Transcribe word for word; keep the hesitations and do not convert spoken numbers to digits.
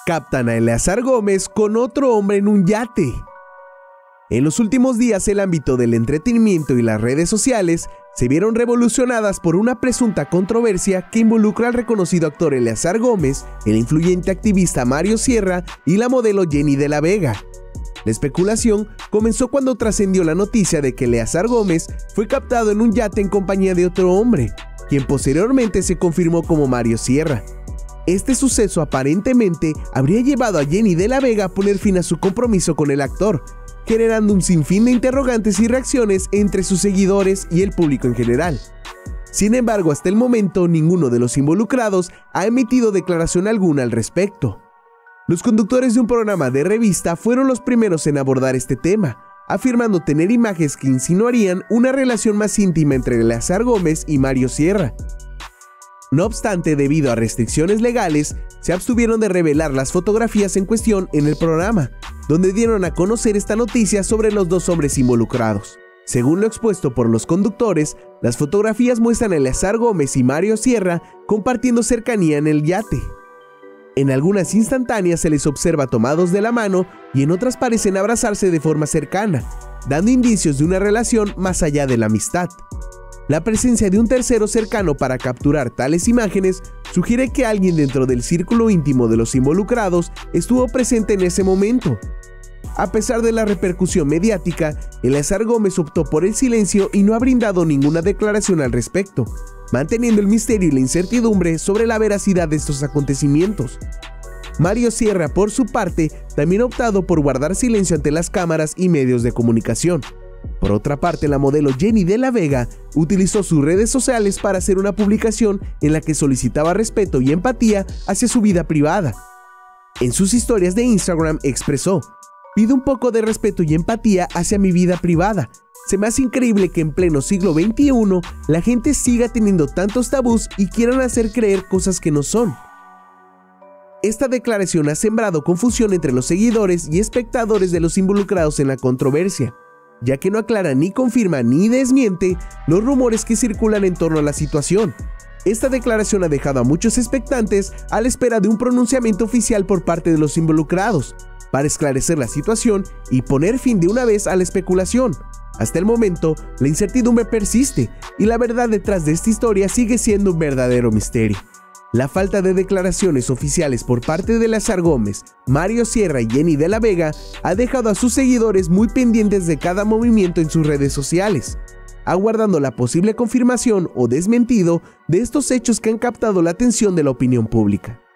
Captan a Eleazar Gómez con otro hombre en un yate. En los últimos días, el ámbito del entretenimiento y las redes sociales se vieron revolucionadas por una presunta controversia que involucra al reconocido actor Eleazar Gómez, el influyente activista Mario Sierra y la modelo Jenny de la Vega. La especulación comenzó cuando trascendió la noticia de que Eleazar Gómez fue captado en un yate en compañía de otro hombre, quien posteriormente se confirmó como Mario Sierra. Este suceso aparentemente habría llevado a Jenny de la Vega a poner fin a su compromiso con el actor, generando un sinfín de interrogantes y reacciones entre sus seguidores y el público en general. Sin embargo, hasta el momento, ninguno de los involucrados ha emitido declaración alguna al respecto. Los conductores de un programa de revista fueron los primeros en abordar este tema, afirmando tener imágenes que insinuarían una relación más íntima entre Eleazar Gómez y Mario Sierra. No obstante, debido a restricciones legales, se abstuvieron de revelar las fotografías en cuestión en el programa, donde dieron a conocer esta noticia sobre los dos hombres involucrados. Según lo expuesto por los conductores, las fotografías muestran a Eleazar Gómez y Mario Sierra compartiendo cercanía en el yate. En algunas instantáneas se les observa tomados de la mano y en otras parecen abrazarse de forma cercana, dando indicios de una relación más allá de la amistad. La presencia de un tercero cercano para capturar tales imágenes sugiere que alguien dentro del círculo íntimo de los involucrados estuvo presente en ese momento. A pesar de la repercusión mediática, Eleazar Gómez optó por el silencio y no ha brindado ninguna declaración al respecto, manteniendo el misterio y la incertidumbre sobre la veracidad de estos acontecimientos. Mario Sierra, por su parte, también ha optado por guardar silencio ante las cámaras y medios de comunicación. Por otra parte, la modelo Jenny de la Vega utilizó sus redes sociales para hacer una publicación en la que solicitaba respeto y empatía hacia su vida privada. En sus historias de Instagram expresó: "Pido un poco de respeto y empatía hacia mi vida privada. Se me hace increíble que en pleno siglo veintiuno la gente siga teniendo tantos tabús y quieran hacer creer cosas que no son". Esta declaración ha sembrado confusión entre los seguidores y espectadores de los involucrados en la controversia, ya que no aclara ni confirma ni desmiente los rumores que circulan en torno a la situación. Esta declaración ha dejado a muchos expectantes a la espera de un pronunciamiento oficial por parte de los involucrados, para esclarecer la situación y poner fin de una vez a la especulación. Hasta el momento, la incertidumbre persiste y la verdad detrás de esta historia sigue siendo un verdadero misterio. La falta de declaraciones oficiales por parte de Eleazar Gómez, Mario Sierra y Jenny de la Vega ha dejado a sus seguidores muy pendientes de cada movimiento en sus redes sociales, aguardando la posible confirmación o desmentido de estos hechos que han captado la atención de la opinión pública.